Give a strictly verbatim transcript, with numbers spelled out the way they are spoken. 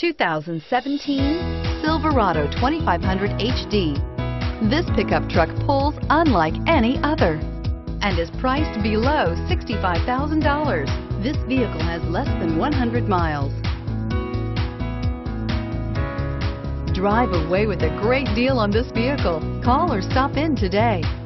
two thousand seventeen Silverado twenty-five hundred H D. This pickup truck pulls unlike any other and is priced below sixty-five thousand dollars. This vehicle has less than one hundred miles. Drive away with a great deal on this vehicle. Call or stop in today.